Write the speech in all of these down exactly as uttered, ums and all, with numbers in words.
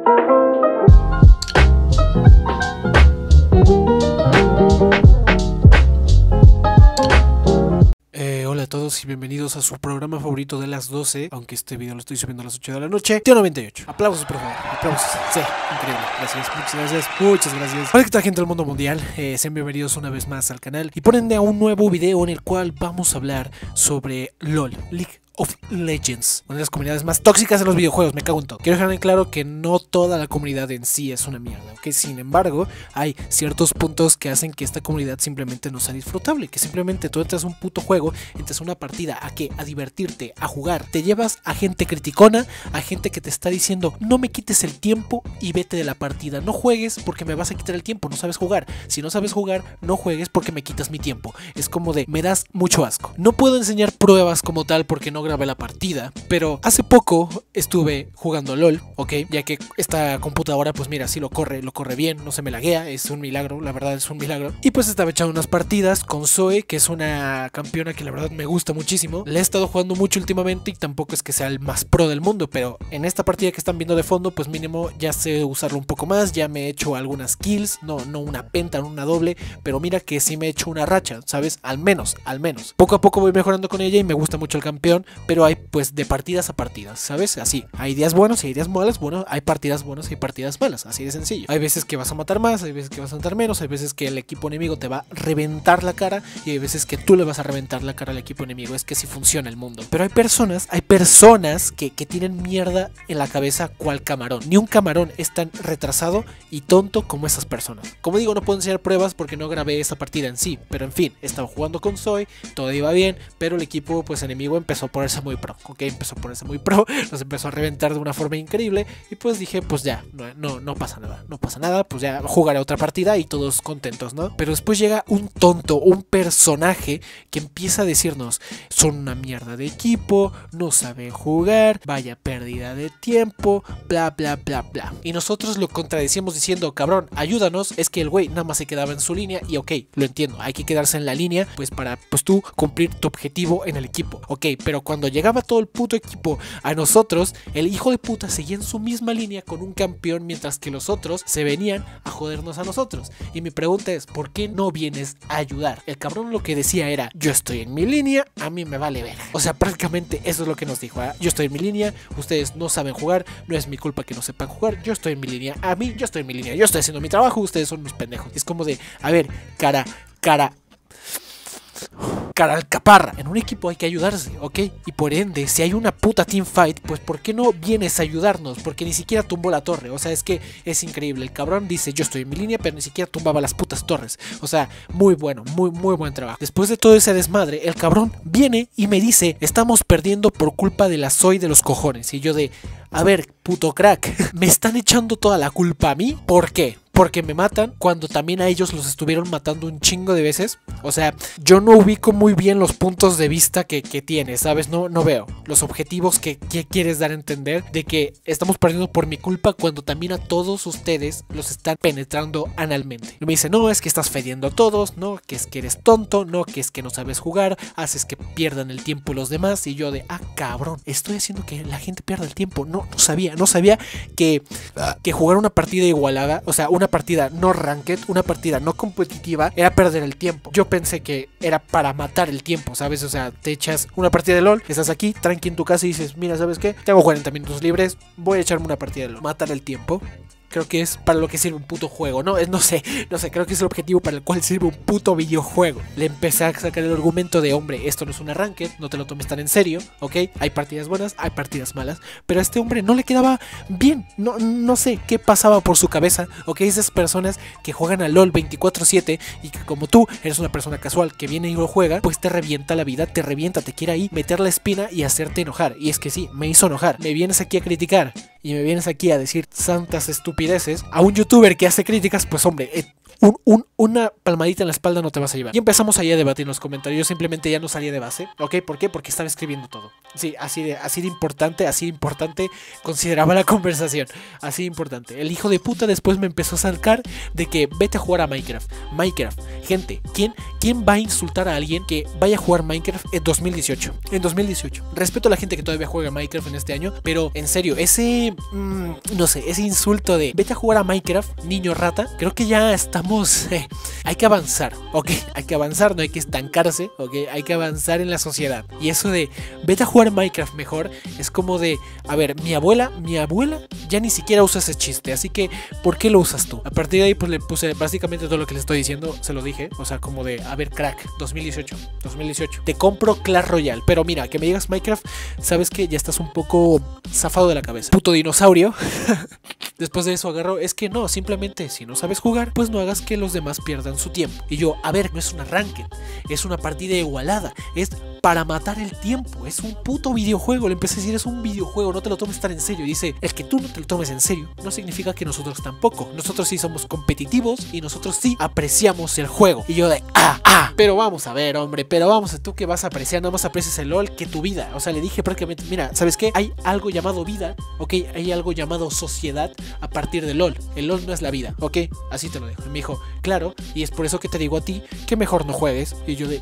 a todos y bienvenidos a su programa favorito de las doce, aunque este video lo estoy subiendo a las ocho de la noche, Tío noventa y ocho. Aplausos, por favor, aplausos. Sí, increíble, gracias, muchas gracias, muchas gracias. Hola, ¿qué tal, gente del mundo mundial? Eh, sean bienvenidos una vez más al canal y por ende a un nuevo video en el cual vamos a hablar sobre LOL, League of Legends, una de las comunidades más tóxicas de los videojuegos, me cago en todo. Quiero dejar en claro que no toda la comunidad en sí es una mierda, ¿ok? Sin embargo, hay ciertos puntos que hacen que esta comunidad simplemente no sea disfrutable, que simplemente tú entras a un puto juego, entras a una partida, ¿a qué? A divertirte, a jugar, te llevas a gente criticona, a gente que te está diciendo, no me quites el tiempo y vete de la partida, no juegues porque me vas a quitar el tiempo, no sabes jugar, si no sabes jugar, no juegues porque me quitas mi tiempo. Es como de, me das mucho asco. No puedo enseñar pruebas como tal porque no grabé la partida, pero hace poco estuve jugando LOL, ok, ya que esta computadora pues mira, sí lo corre, lo corre bien, no se me laguea, es un milagro, la verdad es un milagro. Y pues estaba echando unas partidas con Zoe, que es una campeona que la verdad me gusta muchísimo, la he estado jugando mucho últimamente y tampoco es que sea el más pro del mundo, pero en esta partida que están viendo de fondo pues mínimo ya sé usarlo un poco más, ya me he hecho algunas kills, no, no una penta, no una doble, pero mira que sí me he hecho una racha, ¿sabes? Al menos, al menos. Poco a poco voy mejorando con ella y me gusta mucho el campeón, pero hay pues de partidas a partidas, ¿sabes? Así, hay días buenos y hay días malos, bueno, hay partidas buenas y hay partidas malas, así de sencillo. Hay veces que vas a matar más, hay veces que vas a matar menos, hay veces que el equipo enemigo te va a reventar la cara y hay veces que tú le vas a reventar la cara al equipo enemigo, es que así funciona el mundo. Pero hay personas, hay personas que, que tienen mierda en la cabeza cual camarón. Ni un camarón es tan retrasado y tonto como esas personas. Como digo, no puedo enseñar pruebas porque no grabé esa partida en sí, pero en fin, estaba jugando con Zoe, todo iba bien, pero el equipo pues enemigo empezó a ponerse muy pro, ok, empezó a ponerse muy pro, nos empezó a reventar de una forma increíble y pues dije, pues ya, no, no, no pasa nada, no pasa nada, pues ya jugaré otra partida y todos contentos, ¿no? Pero después llega un tonto, un personaje que empieza a decirnos, son una mierda de equipo, no saben jugar, vaya pérdida de tiempo, bla bla bla bla. Y nosotros lo contradecíamos diciendo, cabrón, ayúdanos, es que el güey nada más se quedaba en su línea y ok, lo entiendo, hay que quedarse en la línea pues para pues tú cumplir tu objetivo en el equipo, ok, pero cuando llegaba todo el puto equipo a nosotros, el hijo de puta seguía en su misma línea con un campeón mientras que los otros se venían a jodernos a nosotros. Y mi pregunta es, ¿por qué no vienes a ayudar? El cabrón lo que decía era, yo estoy en mi línea, a mí me vale ver. O sea, prácticamente eso es lo que nos dijo, ¿eh? Yo estoy en mi línea, ustedes no saben jugar, no es mi culpa que no sepan jugar, yo estoy en mi línea, a mí, yo estoy en mi línea, yo estoy haciendo mi trabajo, ustedes son unos pendejos. Es como de, a ver, cara, cara... cara alcaparra, en un equipo hay que ayudarse, ¿ok? Y por ende, si hay una puta teamfight, pues ¿por qué no vienes a ayudarnos? Porque ni siquiera tumbó la torre, o sea, es que es increíble, el cabrón dice, yo estoy en mi línea, pero ni siquiera tumbaba las putas torres, o sea, muy bueno, muy muy buen trabajo. Después de todo ese desmadre, el cabrón viene y me dice, estamos perdiendo por culpa de la Zoe de los cojones, y yo de, a ver, puto crack, ¿me están echando toda la culpa a mí? ¿Por qué? Porque me matan cuando también a ellos los estuvieron matando un chingo de veces. O sea, yo no ubico muy bien los puntos de vista que, que tienes, ¿sabes? No, no veo los objetivos que, que quieres dar a entender de que estamos perdiendo por mi culpa cuando también a todos ustedes los están penetrando analmente. Y me dice, no, es que estás fediendo a todos, no, que es que eres tonto, no, que es que no sabes jugar, haces que pierdan el tiempo los demás. Y yo de, ah, cabrón, estoy haciendo que la gente pierda el tiempo. No, no sabía, no sabía que, que jugar una partida igualada, o sea, una Una partida no ranked, una partida no competitiva, era perder el tiempo. Yo pensé que era para matar el tiempo, ¿sabes? O sea, te echas una partida de LOL, estás aquí, tranqui en tu casa y dices, mira, ¿sabes qué? Tengo cuarenta minutos libres, voy a echarme una partida de LOL. Matar el tiempo. Creo que es para lo que sirve un puto juego, ¿no? No sé, no sé, creo que es el objetivo para el cual sirve un puto videojuego. Le empecé a sacar el argumento de, hombre, esto no es un arranque, no te lo tomes tan en serio, ¿ok? Hay partidas buenas, hay partidas malas, pero a este hombre no le quedaba bien, no, no sé qué pasaba por su cabeza, ¿ok? Esas personas que juegan a LOL veinticuatro siete y que como tú eres una persona casual que viene y lo juega, pues te revienta la vida, te revienta, te quiere ahí meter la espina y hacerte enojar. Y es que sí, me hizo enojar, me vienes aquí a criticar y me vienes aquí a decir santas estupideces a un youtuber que hace críticas, pues hombre, eh, un, un, una palmadita en la espalda no te vas a llevar. Y empezamos ahí a debatir en los comentarios. Yo simplemente ya no salía de base, ¿ok? ¿Por qué? Porque estaba escribiendo todo. Sí, así de, así de importante, así de importante consideraba la conversación. Así de importante. El hijo de puta después me empezó a sacar de que vete a jugar a Minecraft. Minecraft. Gente, ¿quién, quién va a insultar a alguien que vaya a jugar Minecraft en dos mil dieciocho? En dos mil dieciocho. Respeto a la gente que todavía juega Minecraft en este año, pero en serio, ese, mmm, no sé, ese insulto de vete a jugar a Minecraft, niño rata, creo que ya estamos, eh, hay que avanzar, ok, hay que avanzar, no hay que estancarse, ok, hay que avanzar en la sociedad. Y eso de vete a jugar Minecraft mejor, es como de, a ver, mi abuela, mi abuela ya ni siquiera usa ese chiste, así que, ¿por qué lo usas tú? A partir de ahí, pues le puse básicamente todo lo que le estoy diciendo, se lo dije, o sea, como de, a ver, crack, dos mil dieciocho, dos mil dieciocho, te compro Clash Royale, pero mira, que me digas Minecraft, sabes que ya estás un poco zafado de la cabeza. Puto dinosaurio. Después de eso agarró, es que no, simplemente si no sabes jugar, pues no hagas que los demás pierdan su tiempo. Y yo, a ver, no es un arranque, es una partida igualada, es para matar el tiempo, es un puto videojuego. Le empecé a decir, es un videojuego, no te lo tomes tan en serio. Y dice, el que tú no te lo tomes en serio no significa que nosotros tampoco. Nosotros sí somos competitivos y nosotros sí apreciamos el juego. Y yo de, ah, ah, pero vamos a ver, hombre, pero vamos a tú que vas a apreciar, nada más aprecias el LOL que tu vida. O sea, le dije prácticamente, mira, ¿sabes qué? Hay algo llamado vida, ok, hay algo llamado sociedad a partir del LOL. El LOL no es la vida, ok, así te lo dejo. Y me dijo, claro, y es por eso que te digo a ti que mejor no juegues. Y yo de...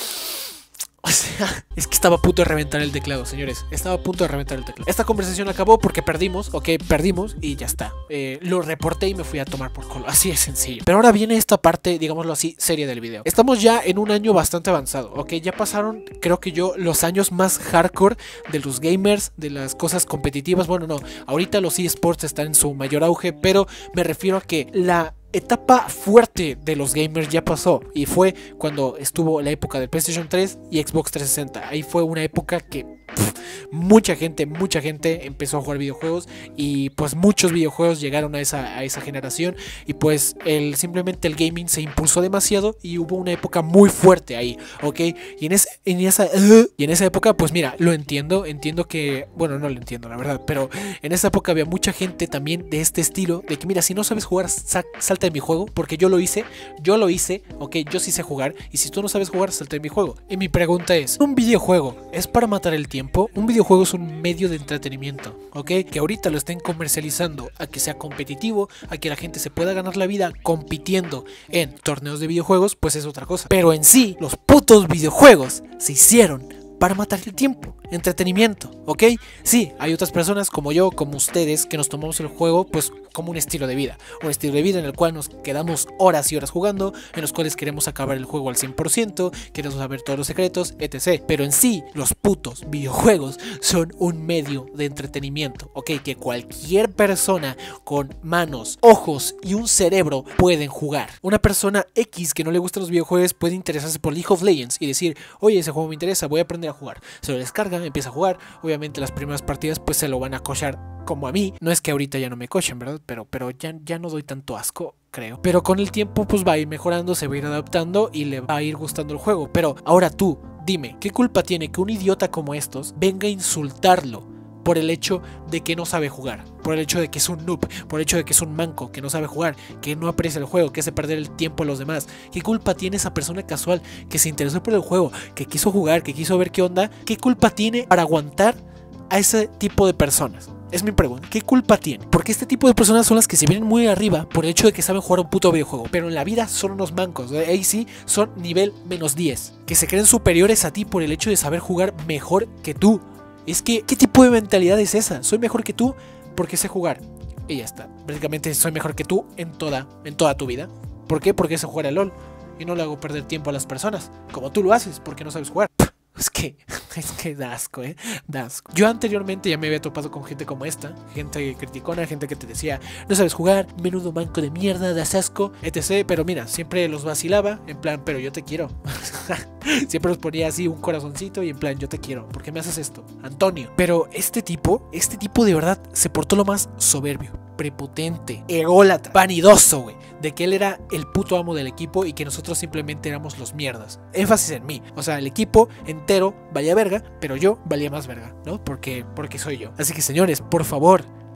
O sea, es que estaba a punto de reventar el teclado, señores. Estaba a punto de reventar el teclado. Esta conversación acabó porque perdimos, ok, perdimos y ya está. Eh, lo reporté y me fui a tomar por culo. Así de sencillo. Pero ahora viene esta parte, digámoslo así, seria del video. Estamos ya en un año bastante avanzado, ok. Ya pasaron, creo que yo, los años más hardcore de los gamers, de las cosas competitivas. Bueno, no, ahorita los eSports están en su mayor auge, pero me refiero a que la etapa fuerte de los gamers ya pasó, y fue cuando estuvo la época del PlayStation tres y Xbox trescientos sesenta. Ahí fue una época que pff, mucha gente, mucha gente empezó a jugar videojuegos, y pues muchos videojuegos llegaron a esa, a esa generación, y pues el, simplemente el gaming se impulsó demasiado y hubo una época muy fuerte ahí, ok, y en, ese, en esa uh, y en esa época pues mira, lo entiendo, entiendo que, bueno, no lo entiendo la verdad, pero en esa época había mucha gente también de este estilo, de que mira, si no sabes jugar, sal, salta de mi juego, porque yo lo hice, yo lo hice, ok, yo sí sé jugar, y si tú no sabes jugar, salta de mi juego. Y mi pregunta es, ¿un videojuego es para matar el tiempo? Un videojuego es un medio de entretenimiento, ok, que ahorita lo estén comercializando a que sea competitivo, a que la gente se pueda ganar la vida compitiendo en torneos de videojuegos, pues es otra cosa. Pero en sí, los putos videojuegos se hicieron para matar el tiempo, entretenimiento, ¿ok? Sí, hay otras personas como yo, como ustedes, que nos tomamos el juego pues como un estilo de vida, un estilo de vida en el cual nos quedamos horas y horas jugando, en los cuales queremos acabar el juego al cien por ciento, queremos saber todos los secretos, etcétera. Pero en sí, los putos videojuegos son un medio de entretenimiento, ¿ok? Que cualquier persona con manos, ojos y un cerebro pueden jugar. Una persona X que no le gustan los videojuegos puede interesarse por League of Legends y decir, oye, ese juego me interesa, voy a aprender a jugar. Se lo descarga, empieza a jugar. Obviamente las primeras partidas pues se lo van a cochar como a mí. No es que ahorita ya no me cochen, ¿verdad? Pero, pero ya, ya no doy tanto asco, creo. Pero con el tiempo pues va a ir mejorando, se va a ir adaptando y le va a ir gustando el juego. Pero ahora tú, dime, ¿qué culpa tiene que un idiota como estos venga a insultarlo por el hecho de que no sabe jugar? Por el hecho de que es un noob, por el hecho de que es un manco, que no sabe jugar, que no aprecia el juego, que hace perder el tiempo a los demás. ¿Qué culpa tiene esa persona casual que se interesó por el juego, que quiso jugar, que quiso ver qué onda? ¿Qué culpa tiene para aguantar a ese tipo de personas? Es mi pregunta, ¿qué culpa tiene? Porque este tipo de personas son las que se vienen muy arriba por el hecho de que saben jugar un puto videojuego, pero en la vida son unos mancos, ahí sí son nivel menos diez, que se creen superiores a ti por el hecho de saber jugar mejor que tú. Es que, ¿qué tipo de mentalidad es esa? Soy mejor que tú porque sé jugar. Y ya está. Básicamente soy mejor que tú en toda, en toda tu vida. ¿Por qué? Porque sé jugar al LOL. Y no le hago perder tiempo a las personas. Como tú lo haces, porque no sabes jugar. Es que, es que da asco, eh, da asco. Yo anteriormente ya me había topado con gente como esta, gente criticona, gente que te decía, no sabes jugar, menudo manco de mierda, das asco, etcétera. Pero mira, siempre los vacilaba, en plan, pero yo te quiero. Siempre los ponía así un corazoncito y en plan, yo te quiero, ¿por qué me haces esto? Antonio. Pero este tipo, este tipo de verdad se portó lo más soberbio, prepotente, ególatra, vanidoso, güey, de que él era el puto amo del equipo y que nosotros simplemente éramos los mierdas. Énfasis en mí, o sea, el equipo entero valía verga, pero yo valía más verga, ¿no? Porque, porque soy yo. Así que señores, por favor,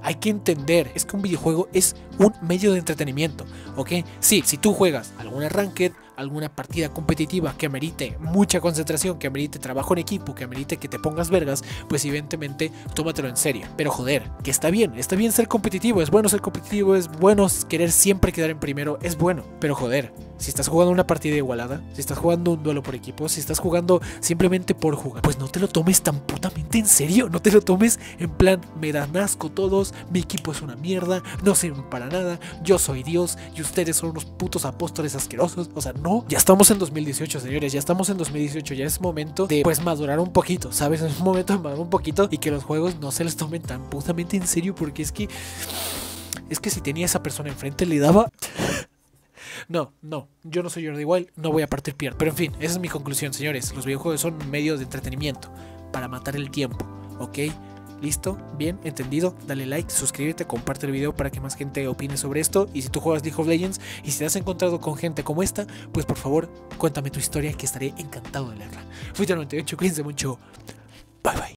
hay que entender, es que un videojuego es un medio de entretenimiento, ¿ok? Sí, si tú juegas alguna ranked, alguna partida competitiva que amerite mucha concentración, que amerite trabajo en equipo, que amerite que te pongas vergas, pues evidentemente tómatelo en serio. Pero joder, que está bien, está bien ser competitivo, es bueno ser competitivo, es bueno querer siempre quedar en primero, es bueno. Pero joder, si estás jugando una partida igualada, si estás jugando un duelo por equipo, si estás jugando simplemente por jugar, pues no te lo tomes tan putamente en serio, no te lo tomes en plan, me dan asco todos, mi equipo es una mierda, no sirven para nada, yo soy Dios y ustedes son unos putos apóstoles asquerosos. O sea, no, ya estamos en dos mil dieciocho, señores, ya estamos en dos mil dieciocho, ya es momento de pues madurar un poquito, ¿sabes? Es momento de madurar un poquito y que los juegos no se les tomen tan putamente en serio, porque es que es que si tenía esa persona enfrente le daba... No, no, yo no soy Jordi Wild, no voy a partir pierna. Pero en fin, esa es mi conclusión, señores. Los videojuegos son medios de entretenimiento para matar el tiempo, ¿ok? ¿Listo? ¿Bien? ¿Entendido? Dale like, suscríbete, comparte el video para que más gente opine sobre esto. Y si tú juegas League of Legends y si te has encontrado con gente como esta, pues por favor, cuéntame tu historia, que estaré encantado de leerla. Fui noventa y ocho, cuídense mucho. Bye bye.